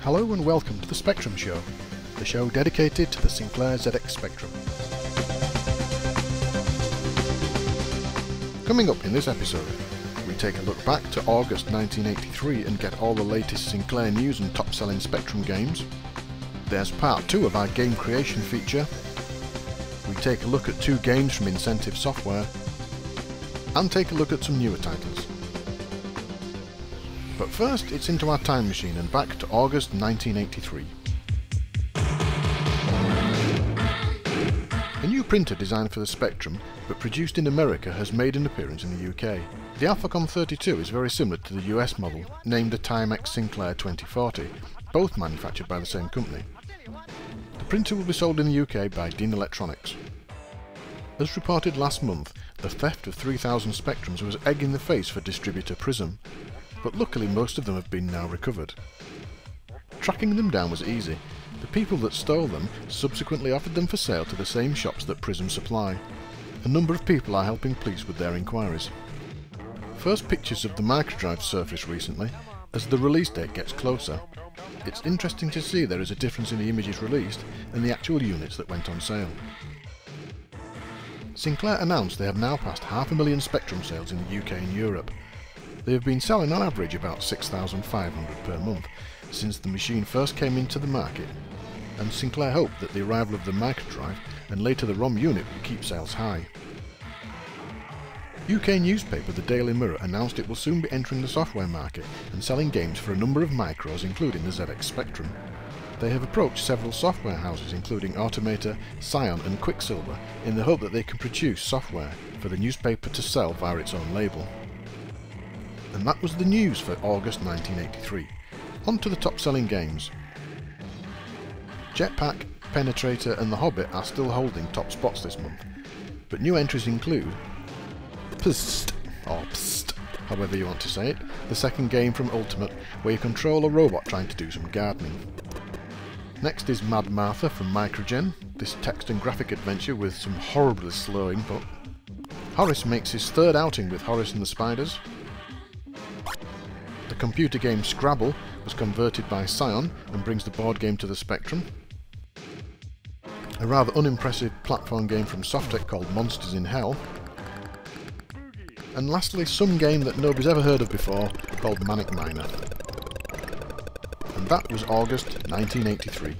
Hello and welcome to the Spectrum Show, the show dedicated to the Sinclair ZX Spectrum. Coming up in this episode, we take a look back to August 1983 and get all the latest Sinclair news and top-selling Spectrum games. There's part 2 of our game creation feature. We take a look at 2 games from Incentive Software, and take a look at some newer titles. But first, it's into our time machine and back to August 1983. A new printer designed for the Spectrum, but produced in America, has made an appearance in the UK. The Alphacom 32 is very similar to the US model, named the Timex Sinclair 2040, both manufactured by the same company. The printer will be sold in the UK by Dean Electronics. As reported last month, the theft of 3,000 Spectrums was egg in the face for distributor Prism, but luckily most of them have been now recovered. Tracking them down was easy. The people that stole them subsequently offered them for sale to the same shops that Prism supply. A number of people are helping police with their inquiries. First pictures of the microdrive surfaced recently. As the release date gets closer, it's interesting to see there is a difference in the images released and the actual units that went on sale. Sinclair announced they have now passed 500,000 Spectrum sales in the UK and Europe. They have been selling on average about 6,500 per month since the machine first came into the market, and Sinclair hoped that the arrival of the microdrive and later the ROM unit would keep sales high. UK newspaper The Daily Mirror announced it will soon be entering the software market and selling games for a number of micros, including the ZX Spectrum. They have approached several software houses including Automator, Scion and Quicksilver in the hope that they can produce software for the newspaper to sell via its own label. And that was the news for August 1983. On to the top-selling games. Jetpack, Penetrator and The Hobbit are still holding top spots this month, but new entries include Psst, or Psst, however you want to say it, the second game from Ultimate, where you control a robot trying to do some gardening. Next is Mad Martha from Microgen, this text and graphic adventure with some horribly slow input. Horace makes his third outing with Horace and the Spiders. The computer game Scrabble was converted by Scion and brings the board game to the Spectrum. A rather unimpressive platform game from Softtech called Monsters in Hell. And lastly, some game that nobody's ever heard of before called Manic Miner. And that was August 1983.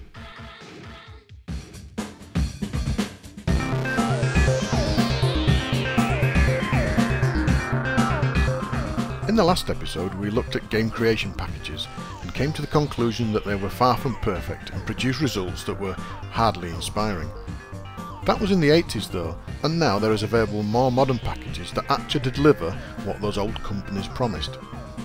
In the last episode we looked at game creation packages and came to the conclusion that they were far from perfect and produced results that were hardly inspiring. That was in the 80s though, and now there is available more modern packages that actually deliver what those old companies promised.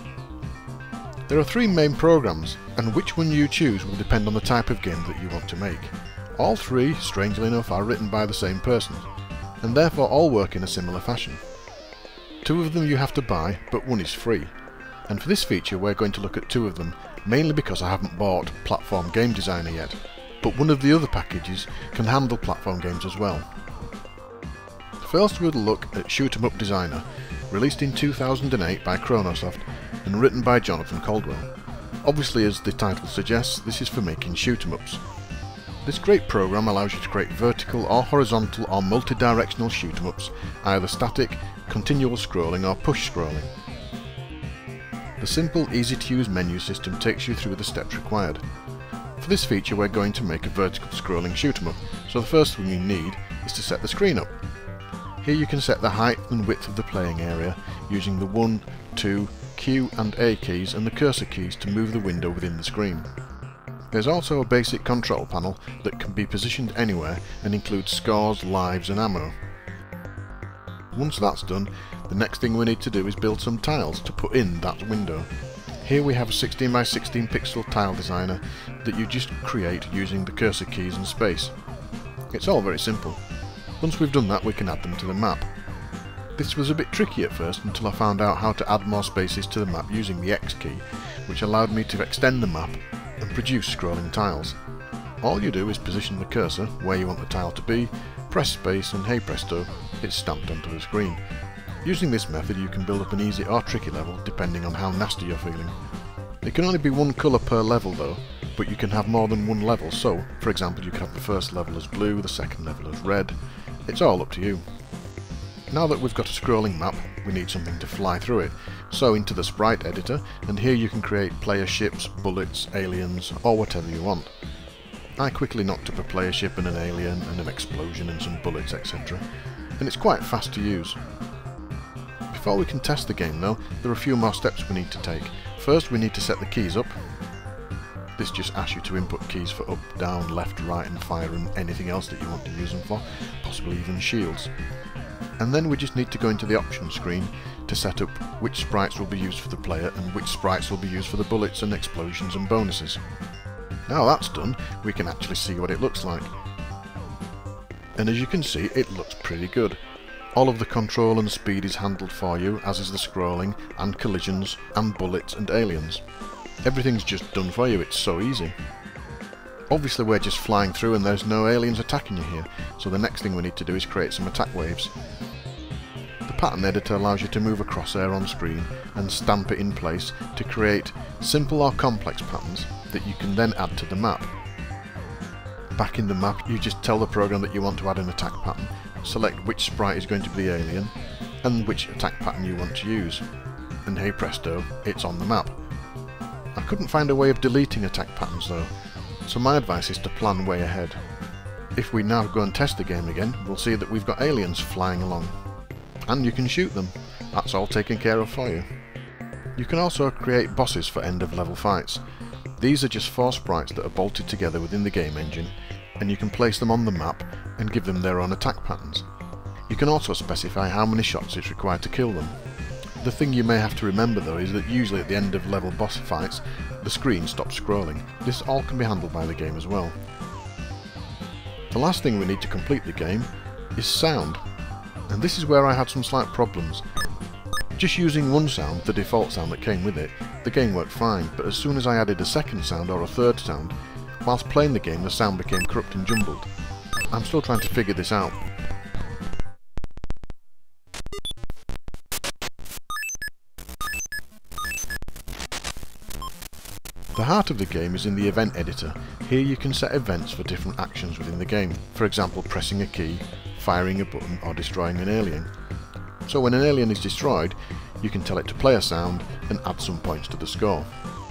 There are 3 main programs, and which one you choose will depend on the type of game that you want to make. All 3, strangely enough, are written by the same person, and therefore all work in a similar fashion. 2 of them you have to buy, but 1 is free. And for this feature we're going to look at 2 of them, mainly because I haven't bought Platform Game Designer yet, but one of the other packages can handle platform games as well. First we'll look at Shoot 'em Up Designer, released in 2008 by Chronosoft and written by Jonathan Caldwell. Obviously, as the title suggests, this is for making shoot 'em ups. This great program allows you to create vertical or horizontal or multi-directional shoot 'em ups, either static, continual scrolling or push scrolling. The simple, easy-to-use menu system takes you through the steps required. For this feature we're going to make a vertical scrolling shoot 'em up, so the first thing you need is to set the screen up. Here you can set the height and width of the playing area using the 1, 2, Q and A keys and the cursor keys to move the window within the screen. There's also a basic control panel that can be positioned anywhere and includes scores, lives and ammo. Once that's done, the next thing we need to do is build some tiles to put in that window. Here we have a 16 by 16 pixel tile designer that you just create using the cursor keys and space. It's all very simple. Once we've done that we can add them to the map. This was a bit tricky at first until I found out how to add more spaces to the map using the X key, which allowed me to extend the map and produce scrolling tiles. All you do is position the cursor where you want the tile to be, press space and hey presto, it's stamped onto the screen. Using this method you can build up an easy or tricky level depending on how nasty you're feeling. It can only be one colour per level though, but you can have more than one level, so for example you could have the first level as blue, the second level as red. It's all up to you. Now that we've got a scrolling map, we need something to fly through it, so into the sprite editor, and here you can create player ships, bullets, aliens, or whatever you want. I quickly knocked up a player ship and an alien and an explosion and some bullets, etc. And it's quite fast to use. Before we can test the game though, there are a few more steps we need to take. First we need to set the keys up. This just asks you to input keys for up, down, left, right and fire and anything else that you want to use them for, possibly even shields. And then we just need to go into the options screen to set up which sprites will be used for the player and which sprites will be used for the bullets and explosions and bonuses. Now that's done, we can actually see what it looks like. And as you can see, it looks pretty good. All of the control and speed is handled for you, as is the scrolling, and collisions, and bullets and aliens. Everything's just done for you, it's so easy. Obviously we're just flying through and there's no aliens attacking you here, so the next thing we need to do is create some attack waves. The pattern editor allows you to move a crosshair on screen and stamp it in place to create simple or complex patterns that you can then add to the map. Back in the map you just tell the program that you want to add an attack pattern, select which sprite is going to be the alien, and which attack pattern you want to use. And hey presto, it's on the map. I couldn't find a way of deleting attack patterns though, so my advice is to plan way ahead. If we now go and test the game again, we'll see that we've got aliens flying along. And you can shoot them. That's all taken care of for you. You can also create bosses for end of level fights. These are just 4 sprites that are bolted together within the game engine, and you can place them on the map and give them their own attack patterns. You can also specify how many shots it's required to kill them. The thing you may have to remember though is that usually at the end of level boss fights, the screen stops scrolling. This all can be handled by the game as well. The last thing we need to complete the game is sound, and this is where I had some slight problems. Just using one sound, the default sound that came with it, the game worked fine, but as soon as I added a second sound or a third sound, whilst playing the game the sound became corrupt and jumbled. I'm still trying to figure this out. The heart of the game is in the event editor. Here you can set events for different actions within the game, for example pressing a key, firing a button or destroying an alien. So when an alien is destroyed, you can tell it to play a sound and add some points to the score.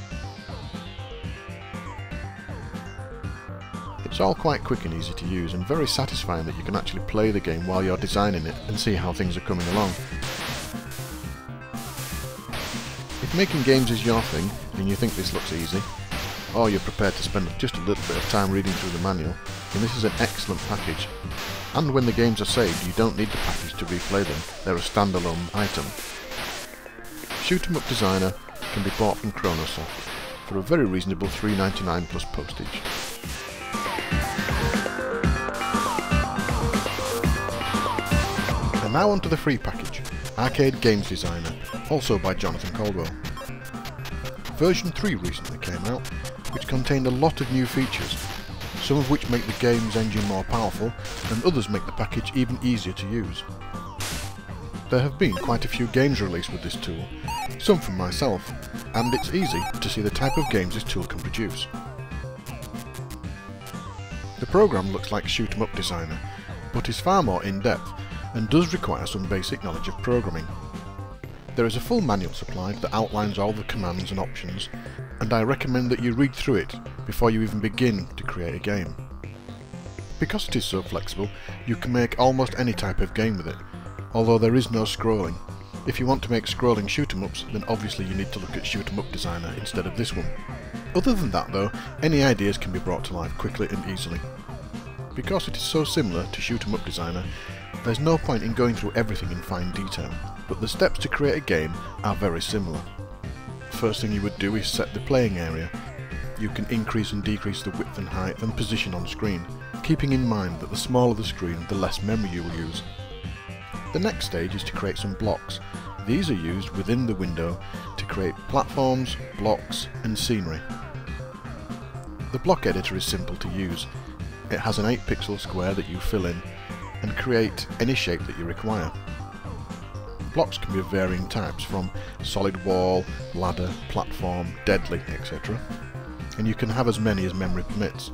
It's all quite quick and easy to use and very satisfying that you can actually play the game while you're designing it and see how things are coming along. If making games is your thing and you think this looks easy, or you're prepared to spend just a little bit of time reading through the manual, then this is an excellent package. And when the games are saved, you don't need the package to replay them, they're a standalone item. Shoot 'em Up Designer can be bought from Chronosoft for a very reasonable $3.99 plus postage. And now onto the free package, Arcade Games Designer, also by Jonathan Caldwell. Version 3 recently came out, which contained a lot of new features, some of which make the game's engine more powerful, and others make the package even easier to use. There have been quite a few games released with this tool, some from myself, and it's easy to see the type of games this tool can produce. The program looks like Shoot 'em Up Designer, but is far more in-depth and does require some basic knowledge of programming. There is a full manual supplied that outlines all the commands and options, and I recommend that you read through it before you even begin to create a game. Because it is so flexible, you can make almost any type of game with it, although there is no scrolling. If you want to make scrolling shoot 'em ups, then obviously you need to look at Shoot 'em Up Designer instead of this one. Other than that though, any ideas can be brought to life quickly and easily. Because it is so similar to Shoot 'em Up Designer, there's no point in going through everything in fine detail, but the steps to create a game are very similar. First thing you would do is set the playing area. You can increase and decrease the width and height and position on screen, keeping in mind that the smaller the screen, the less memory you will use. The next stage is to create some blocks. These are used within the window to create platforms, blocks and scenery. The block editor is simple to use. It has an 8-pixel square that you fill in and create any shape that you require. Blocks can be of varying types, from solid wall, ladder, platform, deadly, etc. And you can have as many as memory permits.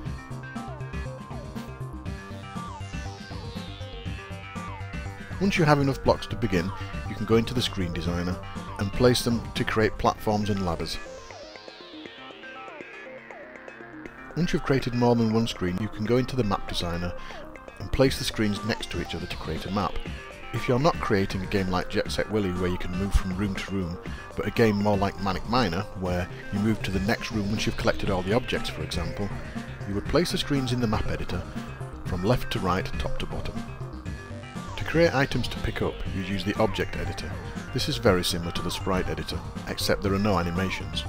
Once you have enough blocks to begin, you can go into the screen designer and place them to create platforms and ladders. Once you've created more than one screen, you can go into the map designer and place the screens next to each other to create a map. If you're not creating a game like Jet Set Willy where you can move from room to room, but a game more like Manic Miner where you move to the next room once you've collected all the objects, for example, you would place the screens in the map editor from left to right, top to bottom. To create items to pick up, you use the object editor. This is very similar to the sprite editor, except there are no animations.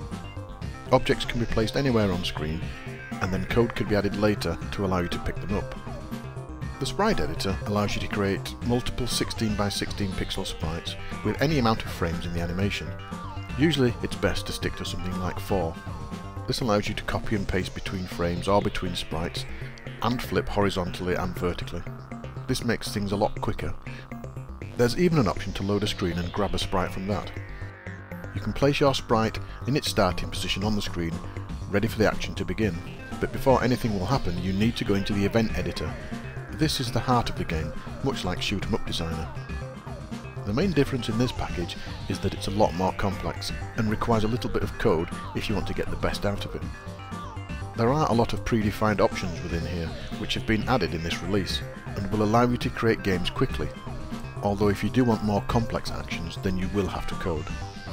Objects can be placed anywhere on screen, and then code can be added later to allow you to pick them up. The sprite editor allows you to create multiple 16 by 16 pixel sprites with any amount of frames in the animation. Usually it's best to stick to something like 4. This allows you to copy and paste between frames or between sprites, and flip horizontally and vertically. This makes things a lot quicker. There's even an option to load a screen and grab a sprite from that. You can place your sprite in its starting position on the screen, ready for the action to begin. But before anything will happen, you need to go into the event editor. This is the heart of the game, much like Shoot 'em Up Designer. The main difference in this package is that it's a lot more complex and requires a little bit of code if you want to get the best out of it. There are a lot of predefined options within here which have been added in this release and will allow you to create games quickly, although if you do want more complex actions then you will have to code.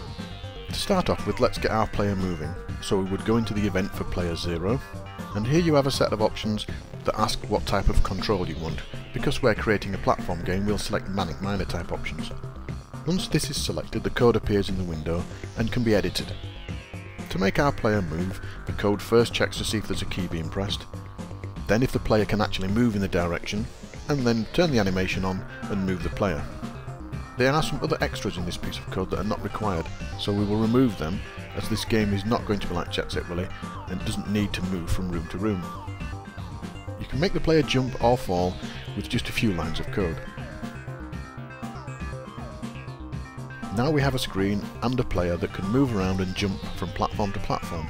To start off with, let's get our player moving, so we would go into the event for player 0, and here you have a set of options that ask what type of control you want. Because we're creating a platform game, we'll select Manic Miner type options. Once this is selected, the code appears in the window and can be edited. To make our player move, the code first checks to see if there's a key being pressed, then if the player can actually move in the direction, and then turn the animation on and move the player. There are some other extras in this piece of code that are not required, so we will remove them, as this game is not going to be like Jet Set Willy and doesn't need to move from room to room. You can make the player jump or fall with just a few lines of code. Now we have a screen and a player that can move around and jump from platform to platform.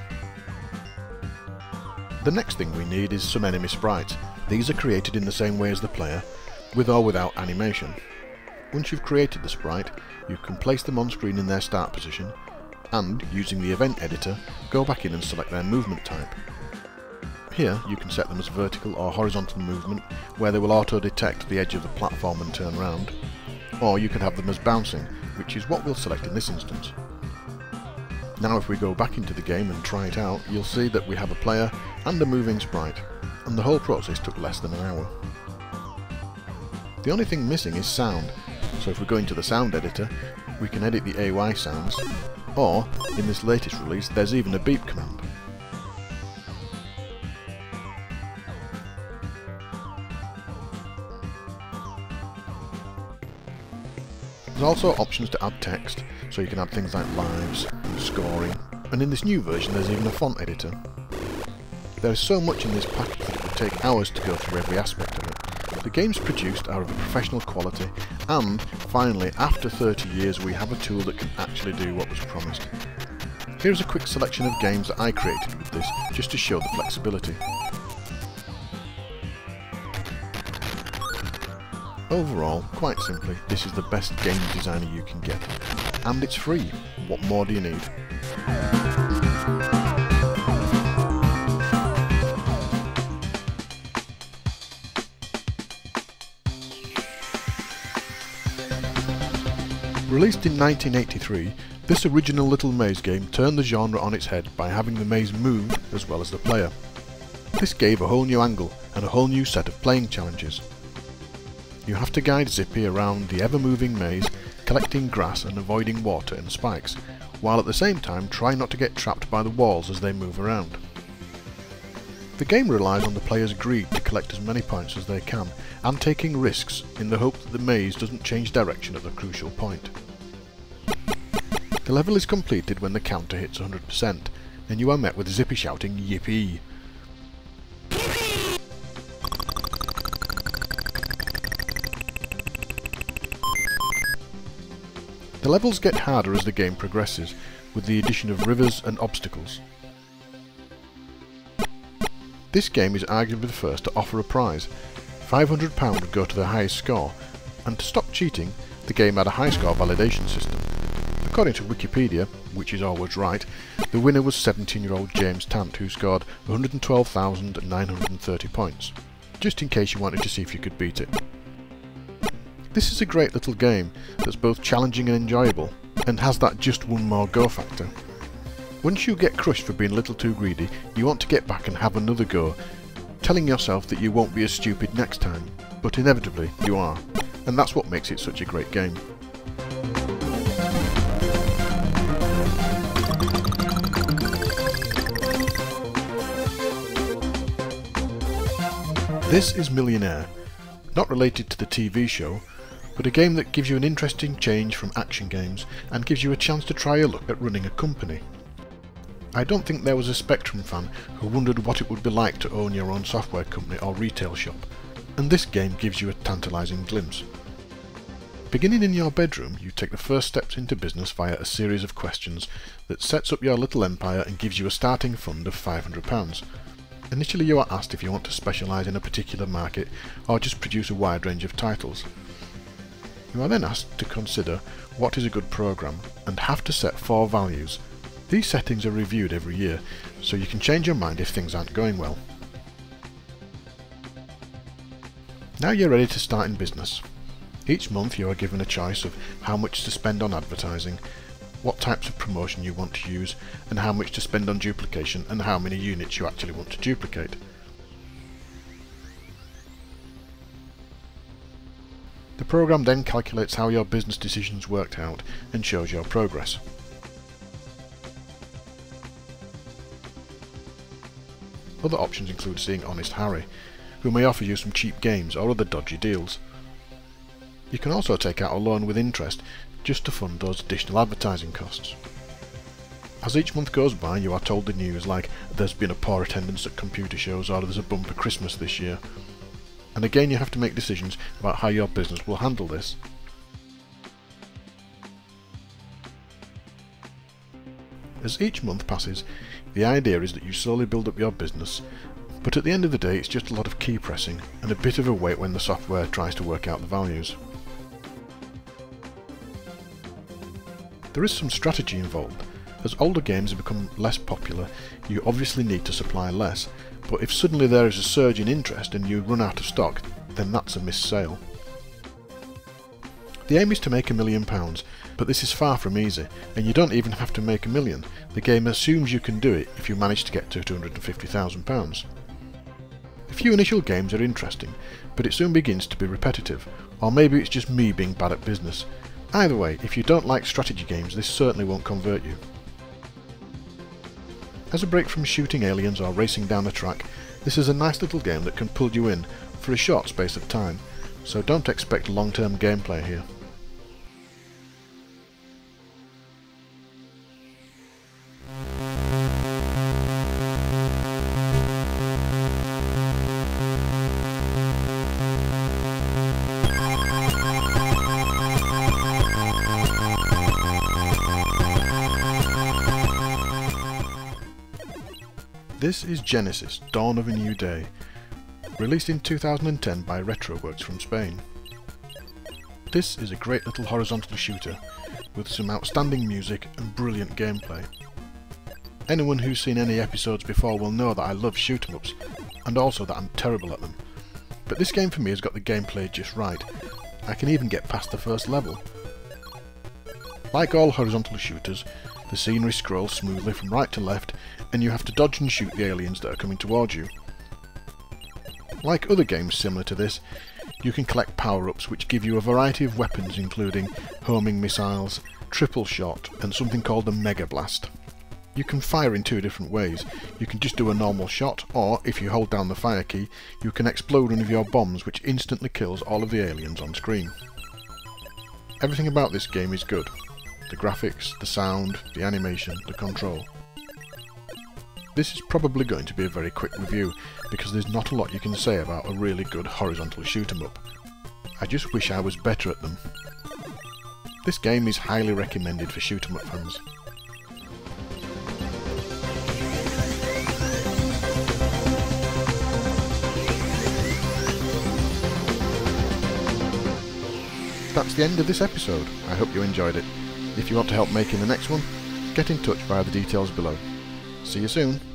The next thing we need is some enemy sprites. These are created in the same way as the player, with or without animation. Once you've created the sprite, you can place them on screen in their start position, and, using the event editor, go back in and select their movement type. Here you can set them as vertical or horizontal movement, where they will auto-detect the edge of the platform and turn round, or you can have them as bouncing, which is what we'll select in this instance. Now if we go back into the game and try it out, you'll see that we have a player and a moving sprite, and the whole process took less than an hour. The only thing missing is sound, so if we go into the sound editor, we can edit the AY sounds, or, in this latest release, there's even a beep command. There's also options to add text, so you can add things like lives and scoring, and in this new version there's even a font editor. There is so much in this package that it would take hours to go through every aspect of it. The games produced are of a professional quality, and finally, after 30 years, we have a tool that can actually do what was promised. Here's a quick selection of games that I created with this, just to show the flexibility. Overall, quite simply, this is the best game designer you can get. And it's free. What more do you need? Released in 1983, this original little maze game turned the genre on its head by having the maze move as well as the player. This gave a whole new angle and a whole new set of playing challenges. You have to guide Zippy around the ever-moving maze, collecting grass and avoiding water and spikes, while at the same time try not to get trapped by the walls as they move around. The game relies on the player's greed to collect as many points as they can, and taking risks in the hope that the maze doesn't change direction at the crucial point. The level is completed when the counter hits 100%, and you are met with Zippy shouting "Yippee!". The levels get harder as the game progresses, with the addition of rivers and obstacles. This game is arguably the first to offer a prize. £500 would go to the highest score, and to stop cheating, the game had a high score validation system. According to Wikipedia, which is always right, the winner was 17-year-old James Tant, who scored 112,930 points, just in case you wanted to see if you could beat it. This is a great little game that's both challenging and enjoyable, and has that just one more go factor. Once you get crushed for being a little too greedy, you want to get back and have another go, telling yourself that you won't be as stupid next time, but inevitably you are, and that's what makes it such a great game. This is Millionaire, not related to the TV show, but a game that gives you an interesting change from action games and gives you a chance to try a look at running a company. I don't think there was a Spectrum fan who wondered what it would be like to own your own software company or retail shop, and this game gives you a tantalising glimpse. Beginning in your bedroom, you take the first steps into business via a series of questions that sets up your little empire and gives you a starting fund of £500. Initially you are asked if you want to specialise in a particular market or just produce a wide range of titles. You are then asked to consider what is a good programme and have to set 4 values. These settings are reviewed every year, so you can change your mind if things aren't going well. Now you're ready to start in business. Each month you are given a choice of how much to spend on advertising, what types of promotion you want to use, and how much to spend on duplication and how many units you actually want to duplicate. The program then calculates how your business decisions worked out and shows your progress. Other options include seeing Honest Harry, who may offer you some cheap games or other dodgy deals. You can also take out a loan with interest just to fund those additional advertising costs. As each month goes by, you are told the news like there's been a poor attendance at computer shows or there's a bumper Christmas this year. And again you have to make decisions about how your business will handle this. As each month passes, the idea is that you slowly build up your business, but at the end of the day it's just a lot of key pressing and a bit of a wait when the software tries to work out the values. There is some strategy involved. As older games have become less popular, you obviously need to supply less, but if suddenly there is a surge in interest and you run out of stock, then that's a missed sale. The aim is to make £1 million, but this is far from easy, and you don't even have to make £1 million. The game assumes you can do it if you manage to get to £250,000. A few initial games are interesting, but it soon begins to be repetitive, or maybe it's just me being bad at business. Either way, if you don't like strategy games, this certainly won't convert you. As a break from shooting aliens or racing down a track, this is a nice little game that can pull you in for a short space of time, so don't expect long-term gameplay here. This is Genesis, Dawn of a New Day, released in 2010 by Retroworks from Spain. This is a great little horizontal shooter, with some outstanding music and brilliant gameplay. Anyone who's seen any episodes before will know that I love shoot-'em-ups, and also that I'm terrible at them. But this game for me has got the gameplay just right. I can even get past the first level. Like all horizontal shooters, the scenery scrolls smoothly from right to left, and you have to dodge and shoot the aliens that are coming towards you. Like other games similar to this, you can collect power-ups which give you a variety of weapons including homing missiles, triple shot, and something called a Mega Blast. You can fire in 2 different ways. You can just do a normal shot, or if you hold down the fire key, you can explode one of your bombs which instantly kills all of the aliens on screen. Everything about this game is good. The graphics, the sound, the animation, the control. This is probably going to be a very quick review, because there's not a lot you can say about a really good horizontal shoot 'em up. I just wish I was better at them. This game is highly recommended for shoot 'em up fans. That's the end of this episode. I hope you enjoyed it. If you want to help making the next one, get in touch via the details below. See you soon.